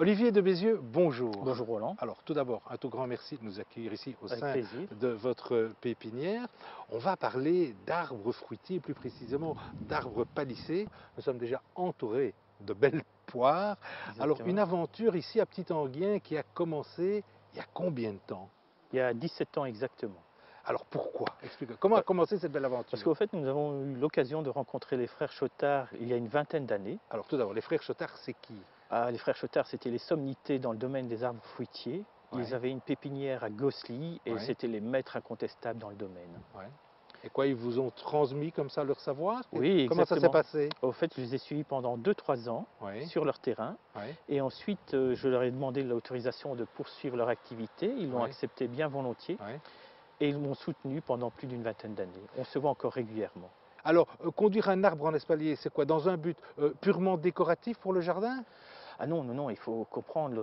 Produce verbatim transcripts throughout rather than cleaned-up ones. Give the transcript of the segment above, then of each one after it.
Olivier de Bézieux, bonjour. Bonjour Roland. Alors tout d'abord, un tout grand merci de nous accueillir ici au Avec sein plaisir. de votre pépinière. On va parler d'arbres fruitiers, plus précisément d'arbres palissés. Nous sommes déjà entourés de belles poires. Exactement. Alors une aventure ici à Petit-Enghien qui a commencé il y a combien de temps? Il y a dix-sept ans exactement. Alors pourquoi? Explique. Comment a commencé cette belle aventure? Parce qu'au fait, nous avons eu l'occasion de rencontrer les frères Chotard il y a une vingtaine d'années. Alors tout d'abord, les frères Chotard, c'est qui? Ah, les frères Chotard, c'était les somnités dans le domaine des arbres fruitiers. Ils Ouais. avaient une pépinière à Gosselies et Ouais. c'était les maîtres incontestables dans le domaine. Ouais. Et quoi, ils vous ont transmis comme ça leur savoir? Oui, Comment exactement. ça s'est passé? Au fait, je les ai suivis pendant deux trois ans Ouais. sur leur terrain. Ouais. Et ensuite, euh, je leur ai demandé l'autorisation de poursuivre leur activité. Ils l'ont Ouais. accepté bien volontiers. Ouais. Et ils m'ont soutenu pendant plus d'une vingtaine d'années. On se voit encore régulièrement. Alors, euh, conduire un arbre en espalier, c'est quoi? Dans un but euh, purement décoratif pour le jardin? Ah non, non, non, il faut comprendre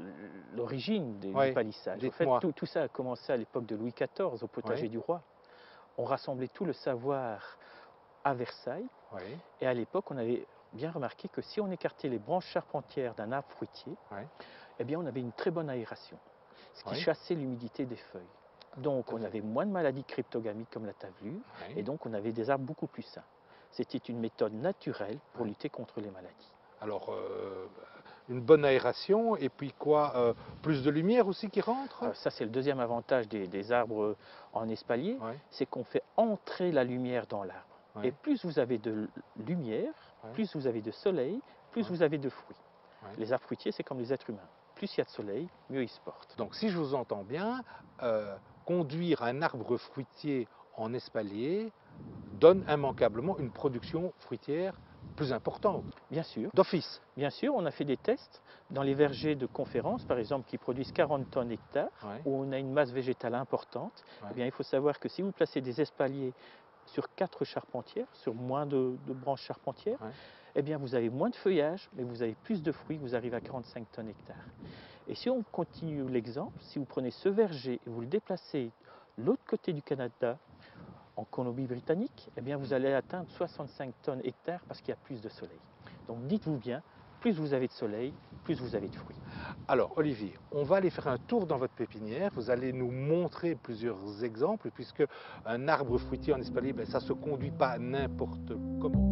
l'origine du Ouais, palissage. En fait, dites-moi. tout, tout ça a commencé à l'époque de Louis quatorze, au potager Ouais. du roi. On rassemblait tout le savoir à Versailles. Ouais. Et à l'époque, on avait bien remarqué que si on écartait les branches charpentières d'un arbre fruitier, Ouais. eh bien, on avait une très bonne aération, ce qui Ouais. chassait l'humidité des feuilles. Donc, on avait moins de maladies cryptogamiques comme la tavelure, Ouais. et donc on avait des arbres beaucoup plus sains. C'était une méthode naturelle pour Ouais. lutter contre les maladies. Alors, euh, une bonne aération, et puis quoi? euh, Plus de lumière aussi qui rentre? Alors ça, c'est le deuxième avantage des, des arbres en espalier, Ouais. c'est qu'on fait entrer la lumière dans l'arbre. Ouais. Et plus vous avez de lumière, Ouais. plus vous avez de soleil, plus Ouais. vous avez de fruits. Ouais. Les arbres fruitiers, c'est comme les êtres humains. Plus il y a de soleil, mieux ils se portent. Donc, si je vous entends bien, euh, conduire un arbre fruitier en espalier donne immanquablement une production fruitière plus importante, Bien sûr, d'office. bien sûr, on a fait des tests dans les vergers de conférence, par exemple, qui produisent quarante tonnes hectares, Ouais. où on a une masse végétale importante. Ouais. Eh bien, il faut savoir que si vous placez des espaliers sur quatre charpentières, sur moins de, de branches charpentières, Ouais. eh bien, vous avez moins de feuillage, mais vous avez plus de fruits, vous arrivez à quarante-cinq tonnes hectares. Et si on continue l'exemple, si vous prenez ce verger et vous le déplacez de l'autre côté du Canada, en Colombie-Britannique, eh bien, vous allez atteindre soixante-cinq tonnes hectares parce qu'il y a plus de soleil. Donc dites-vous bien, plus vous avez de soleil, plus vous avez de fruits. Alors, Olivier, on va aller faire un tour dans votre pépinière. Vous allez nous montrer plusieurs exemples, puisque un arbre fruitier en espalier, ben, ça ne se conduit pas n'importe comment.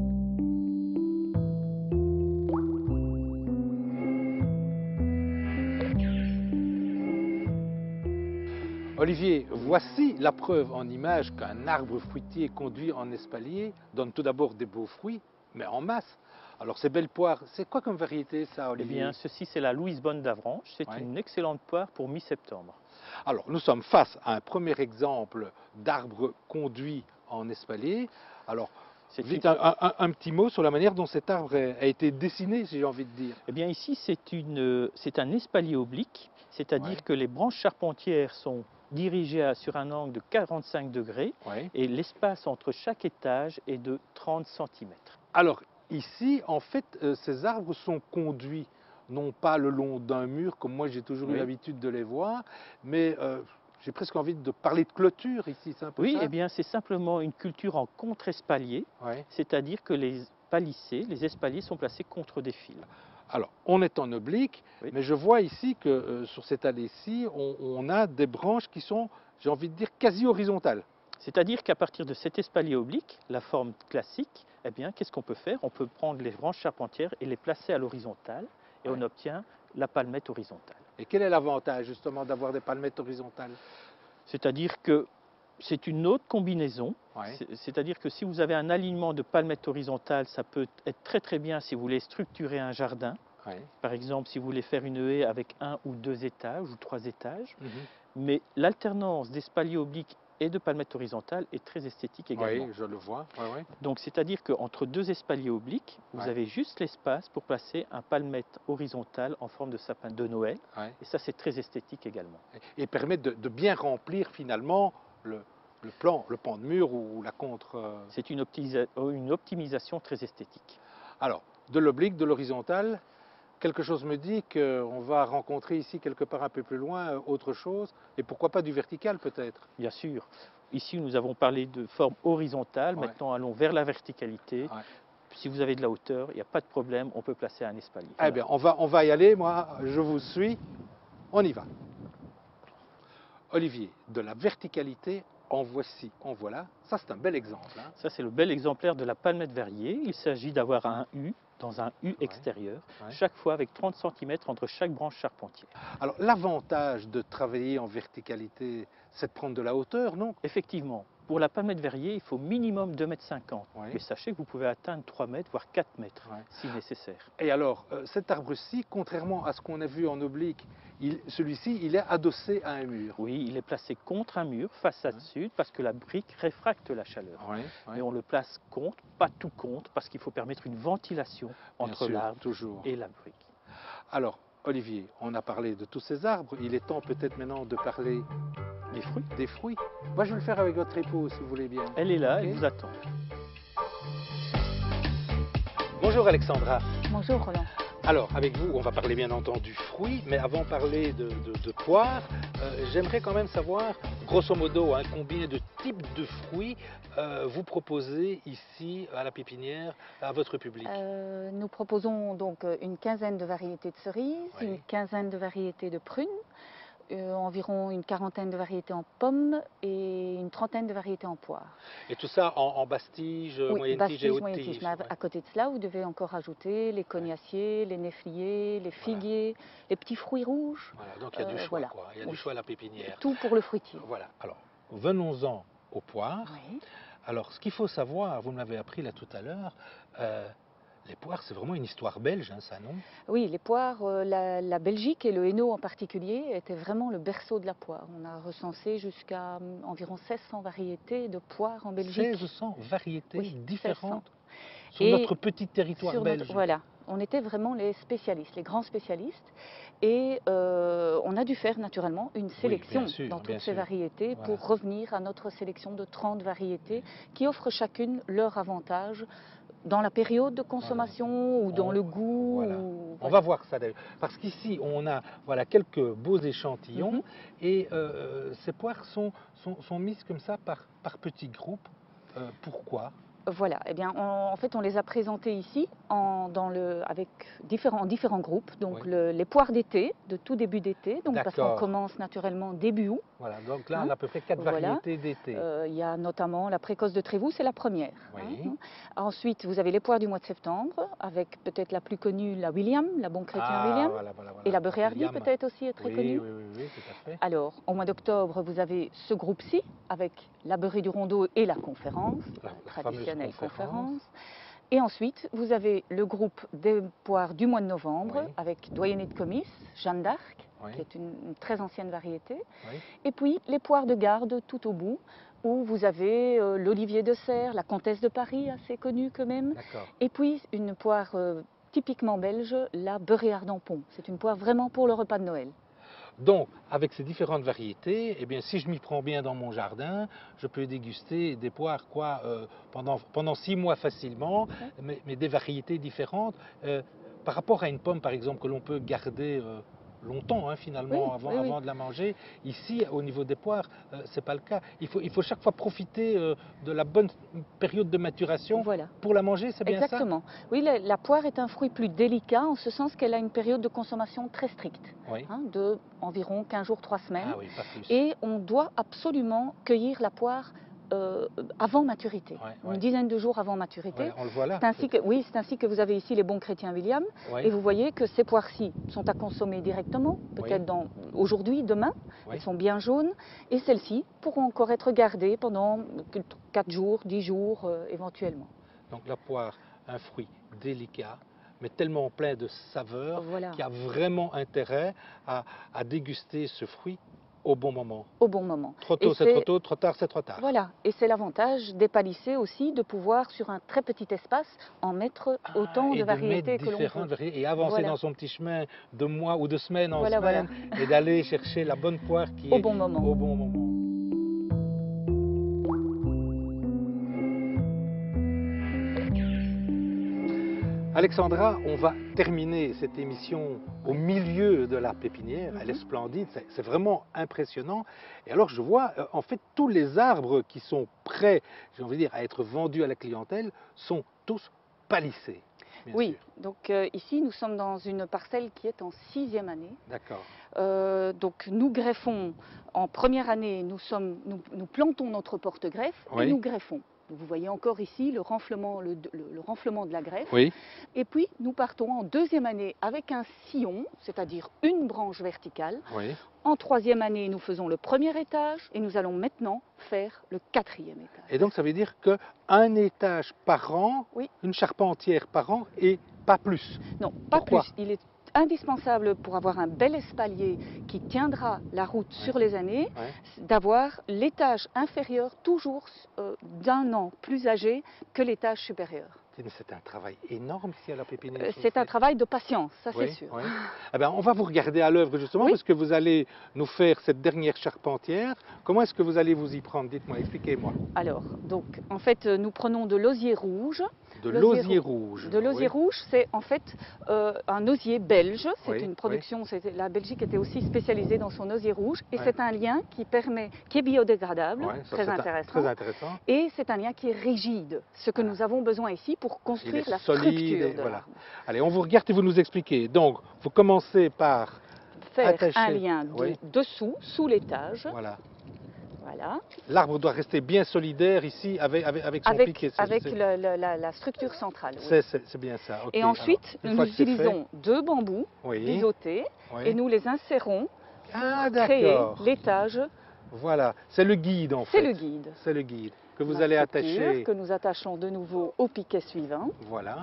Olivier, voici la preuve en image qu'un arbre fruitier conduit en espalier donne tout d'abord des beaux fruits, mais en masse. Alors ces belles poires, c'est quoi comme variété ça, Eh Olivier? bien, ceci, c'est la Louise Bonne d'Avranches. C'est Ouais. une excellente poire pour mi-septembre. Alors nous sommes face à un premier exemple d'arbre conduit en espalier. Alors, C'est vite une- un, un- un petit mot sur la manière dont cet arbre a été dessiné, si j'ai envie de dire. Eh bien, ici, c'est une- c'est un espalier oblique, c'est-à-dire Ouais. que les branches charpentières sont dirigées à- sur un angle de quarante-cinq degrés Ouais. et l'espace entre chaque étage est de trente centimètres. Alors ici, en fait, euh, ces arbres sont conduits, non pas le long d'un mur, comme moi j'ai toujours eu Oui. l'habitude de les voir, mais euh, j'ai presque envie de parler de clôture ici, c'est un peu Oui, ça? eh bien, c'est simplement une culture en contre-espalier, Ouais. c'est-à-dire que les palissés, les espaliers sont placés contre des fils. Alors, on est en oblique, Oui. mais je vois ici que euh, sur cette allée-ci, on, on a des branches qui sont, j'ai envie de dire, quasi horizontales. C'est-à-dire qu'à partir de cet espalier oblique, la forme classique, eh bien, qu'est-ce qu'on peut faire? On peut prendre les branches charpentières et les placer à l'horizontale et Ouais. on obtient la palmette horizontale. Et quel est l'avantage justement d'avoir des palmettes horizontales? C'est-à-dire que c'est une autre combinaison. Ouais. C'est- C'est-à-dire que si vous avez un alignement de palmettes horizontales, ça peut être très très bien si vous voulez structurer un jardin. Ouais. Par exemple, si vous voulez faire une haie avec un ou deux étages ou trois étages. Mhm. Mais l'alternance d'espaliers obliques et de palmettes horizontales est très esthétique également. Oui, je le vois. Ouais, ouais. Donc, c'est-à-dire qu'entre deux espaliers obliques, vous Ouais. avez juste l'espace pour placer un palmette horizontale en forme de sapin de Noël. Ouais. Et ça, c'est très esthétique également. Et permettre de, de bien remplir finalement le, le plan, le pan de mur ou la contre. euh. C'est une, optimisa- une optimisation très esthétique. Alors, de l'oblique, de l'horizontale, quelque chose me dit qu'on va rencontrer ici quelque part un peu plus loin euh, autre chose, et pourquoi pas du vertical peut-être. Bien sûr. Ici, nous avons parlé de forme horizontale. Ouais. Maintenant, allons vers la verticalité. Ouais. si vous avez de la hauteur, il n'y a pas de problème, on peut placer un espalier. Eh bien, on va, on va y aller, moi, je vous suis, on y va. Olivier, de la verticalité, en voici, en voilà. Ça, c'est un bel exemple. Hein. Ça, c'est le bel exemplaire de la palmette verrier. Il s'agit d'avoir un U dans un U Ouais, extérieur, ouais. chaque fois avec trente centimètres entre chaque branche charpentière. Alors, l'avantage de travailler en verticalité, c'est de prendre de la hauteur, non? Effectivement, pour la palmette verrier, il faut minimum deux mètres cinquante. Ouais. Mais sachez que vous pouvez atteindre trois mètres, voire quatre mètres, Ouais. si nécessaire. Et alors, euh, cet arbre-ci, contrairement à ce qu'on a vu en oblique, il- celui-ci, il est adossé à un mur. Oui, il est placé contre un mur, façade Ouais. sud, parce que la brique réfracte la chaleur. Ouais, ouais. Mais on le place contre, pas tout contre, parce qu'il faut permettre une ventilation Bien entre sûr, l'arbre toujours. et la brique. Alors, Olivier, on a parlé de tous ces arbres. Il est temps peut-être maintenant de parler Les fruits, des fruits. Moi, je vais le faire avec votre épouse, si vous voulez bien. elle est là, Ok. elle vous attend. Bonjour Alexandra. Bonjour Roland. Alors, avec vous, on va parler bien entendu fruits, mais avant de parler de, de, de poires, euh, j'aimerais quand même savoir, grosso modo, hein, combien de types de fruits euh, vous proposez ici à la pépinière à votre public. Euh, nous proposons donc euh, une quinzaine de variétés de cerises, Oui. une quinzaine de variétés de prunes, euh, environ une quarantaine de variétés en pommes et une trentaine de variétés en poires. Et tout ça en, en bastige, Oui, moyenne basse tige et haute moyenne tige. tige. Mais à- ouais. à côté de cela, vous devez encore ajouter les cognaciers, les néfliers, les figuiers, les petits fruits rouges, Voilà, donc il y a du Euh, choix, voilà. quoi. Il y a Oui. du choix à la pépinière. tout pour le fruitier. Voilà, alors, venons-en aux poires. Oui. Alors, ce qu'il faut savoir, vous me l'avez appris là tout à l'heure, euh, les poires, c'est vraiment une histoire belge, hein, ça, non? Oui, les poires, euh, la, la Belgique et le Hainaut en particulier étaient vraiment le berceau de la poire. On a recensé jusqu'à hum, environ seize cents variétés de poires en Belgique. seize cents variétés Oui, différentes sur Et notre petit territoire Sur belge. notre- voilà, on était vraiment les spécialistes, les grands spécialistes. Et euh, on a dû faire naturellement une sélection bien sûr, dans bien toutes ces sûr. variétés Voilà. pour revenir à notre sélection de trente variétés qui offrent chacune leur avantage dans la période de consommation ou dans On- le goût. voilà. ou- On va voir ça d'ailleurs. Parce qu'ici, on a voilà, quelques beaux échantillons Mhm. et euh, ces poires sont, sont, sont mises comme ça par, par petits groupes. Euh, pourquoi? Voilà, eh bien, on- en fait, on les a présentés ici en, dans le, avec différents, différents groupes. Donc, Oui. le- les poires d'été, de tout début d'été, donc parce qu'on D'accord. commence naturellement début août. Voilà, donc là, Hein, on a à peu près quatre voilà. variétés d'été. Euh, il y a notamment la précoce de Trévoux, c'est la première. Oui. hein. Ensuite, vous avez les poires du mois de septembre, avec peut-être la plus connue, la William, la Bon Chrétien Ah, William. voilà, voilà, voilà. Et la beurrée hardie, William. peut-être aussi, est très oui, connue. Oui, oui, oui, tout à fait. Alors, au mois d'octobre, vous avez ce groupe-ci, avec la beurrée du rondeau et la conférence, La- la la traditionnelle fameuse conférence. conférence. Et ensuite, vous avez le groupe des poires du mois de novembre, Oui. avec Doyenné de Comice, Jeanne d'Arc, Oui. qui est une, une très ancienne variété. Oui. Et puis les poires de garde tout au bout, où vous avez euh, l'Olivier de Serre, la Comtesse de Paris, assez connue quand même. D'accord. Et puis une poire euh, typiquement belge, la beurrée ardempon. C'est une poire vraiment pour le repas de Noël. Donc, avec ces différentes variétés, eh bien, si je m'y prends bien dans mon jardin, je peux déguster des poires quoi, euh, pendant, pendant six mois facilement, mais, mais des variétés différentes. Euh, par rapport à une pomme, par exemple, que l'on peut garder euh, longtemps, hein, finalement, Oui, avant, oui, oui. avant de la manger, ici, au niveau des poires, euh, ce n'est pas le cas. Il faut, il faut chaque fois profiter euh, de la bonne période de maturation Voilà. pour la manger, c'est bien ça? Exactement. Oui, la, la poire est un fruit plus délicat, en ce sens qu'elle a une période de consommation très stricte, Oui. hein, de environ quinze jours, trois semaines. Ah oui, pas plus. Et on doit absolument cueillir la poire euh, avant maturité, Ouais, une ouais. dizaine de jours avant maturité. Ouais, on le voit là. C'est ainsi que, oui, c'est ainsi que vous avez ici les bons chrétiens William. Oui. Et vous voyez que ces poires-ci sont à consommer directement, peut-être Oui. dans aujourd'hui, demain. Oui. Elles sont bien jaunes. Et celles-ci pourront encore être gardées pendant quatre jours, dix jours euh, éventuellement. Donc la poire, un fruit délicat, mais tellement plein de saveurs, Voilà. qui a vraiment intérêt à, à déguster ce fruit au bon moment. Au bon moment. Trop tôt, Et c'est trop tôt, trop tard, c'est trop tard. Voilà, et c'est l'avantage des palissés aussi de pouvoir, sur un très petit espace, en mettre Ah, autant et de variétés mettre que l'on différentes peut. variétés et avancer Voilà. dans son petit chemin de mois ou de semaine en Voilà, semaine et d'aller chercher la bonne poire qui Au est bon moment. au bon moment. Alexandra, on va terminer cette émission au milieu de la pépinière. Elle est Mhm. splendide, c'est c'est vraiment impressionnant. Et alors je vois, euh, en fait, tous les arbres qui sont prêts, j'ai envie de dire, à être vendus à la clientèle sont tous palissé. Bien Oui, sûr. donc euh, ici nous sommes dans une parcelle qui est en sixième année. D'accord. Euh, donc nous greffons, en première année, nous, sommes, nous, nous plantons notre porte-greffe Oui. et nous greffons. Vous voyez encore ici le renflement, le, le, le renflement de la greffe. Oui. Et puis nous partons en deuxième année avec un sillon, c'est-à-dire une branche verticale. Oui. En troisième année, nous faisons le premier étage et nous allons maintenant faire le quatrième étage. Et donc ça veut dire qu'un étage par an, Oui. une charpentière par an et pas plus. Non, pas Pourquoi? plus. Il est indispensable pour avoir un bel espalier qui tiendra la route Ouais. sur les années, Ouais. d'avoir l'étage inférieur toujours euh, d'un an plus âgé que l'étage supérieur. Mais c'est un travail énorme ici à la pépinière. Euh, que vous C'est un faites. travail de patience, ça Oui, c'est sûr. oui. Eh ben, on va vous regarder à l'œuvre justement, Oui. parce que vous allez nous faire cette dernière charpentière. Comment est-ce que vous allez vous y prendre? Dites-moi, expliquez-moi. Alors, donc, en fait, euh, nous prenons de l'osier rouge. De L'osier l'osier rou- rouge. De l'osier oui. rouge, c'est en fait euh, un osier belge. C'est Oui, une production. c'était- La Belgique était aussi spécialisée dans son osier rouge, et Ouais. c'est un lien qui permet, qui est biodégradable, Ouais, ça, très c'est un- intéressant. Très intéressant. Et c'est un lien qui est rigide, ce que Voilà. nous avons besoin ici pour Il construire est la solide. structure et de voilà. l'arbre. Allez, on vous regarde et vous nous expliquez. Donc, vous commencez par Faire attacher. un lien de- Oui. dessous, sous l'étage. Voilà. Voilà. L'arbre doit rester bien solidaire ici avec, avec, avec son Avec, piquet. C'est- avec c'est- le- le- la, la structure centrale. oui. c'est- C'est c'est bien ça. ok. Et ensuite, Alors, une nous fois que c'est fait- utilisons deux bambous Oui. biseautés oui. et nous les insérons Ah, pour créer d'accord. l'étage. Voilà, c'est le guide en fait. C'est le guide. C'est le guide que vous La allez structure attacher. que nous attachons de nouveau au piquet suivant. Voilà.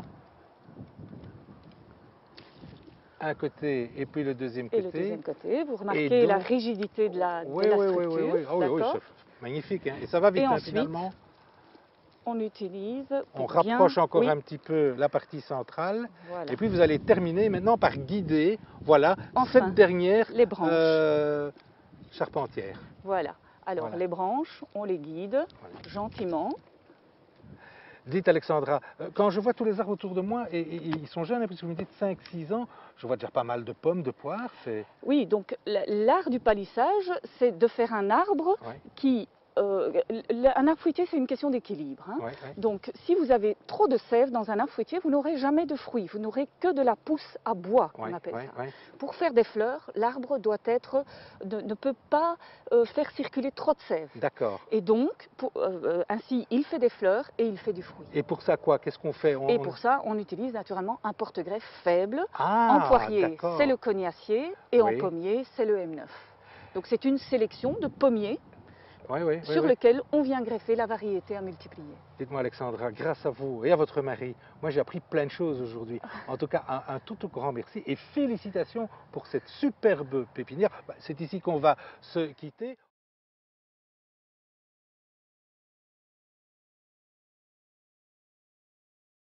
Un côté et puis le deuxième Et côté. le deuxième côté, vous remarquez donc- la rigidité de la, de Oui, la oui, oui, structure. oui, oui. Ah oui, oui, d'accord. c'est magnifique. hein. Et ça va vite Et hein, ensuite, finalement. On utilise. On pour bien- rapproche encore oui, un petit peu la partie centrale. voilà. Et puis vous allez terminer maintenant par guider, voilà, Enfin, cette dernière les branches. euh, charpentière. Voilà. Alors Voilà. les branches, on les guide Voilà. gentiment. Dites Alexandra, euh, quand je vois tous les arbres autour de moi, et, et- et ils sont jeunes, hein, parce que vous me dites cinq six ans, je vois déjà pas mal de pommes, de poires. c'est- Oui, donc l- l'art du palissage, c'est de faire un arbre Ouais, qui... euh, l- un arbre fruitier, c'est une question d'équilibre. hein. ouais, ouais. Donc, si vous avez trop de sève dans un arbre fruitier, vous n'aurez jamais de fruits. Vous n'aurez que de la pousse à bois, on Ouais, appelle ouais, ça. ouais. Pour faire des fleurs, l'arbre doit être, ne, ne peut pas euh, faire circuler trop de sève. D'accord. Et donc, pour- euh, euh, ainsi, il fait des fleurs et il fait du fruit. Et pour ça, quoi? Qu'est-ce qu'on fait? On- Et on- pour ça, on utilise naturellement un porte-greffe faible. Ah, En poirier, d'accord. c'est le cognacier, et Oui. en pommier, c'est le M neuf. Donc, c'est une sélection de pommiers Oui, oui, oui, sur oui. lequel on vient greffer la variété à multiplier. Dites-moi Alexandra, grâce à vous et à votre mari, moi j'ai appris plein de choses aujourd'hui. En tout cas, un, un tout grand merci et félicitations pour cette superbe pépinière. Bah, c'est ici qu'on va se quitter.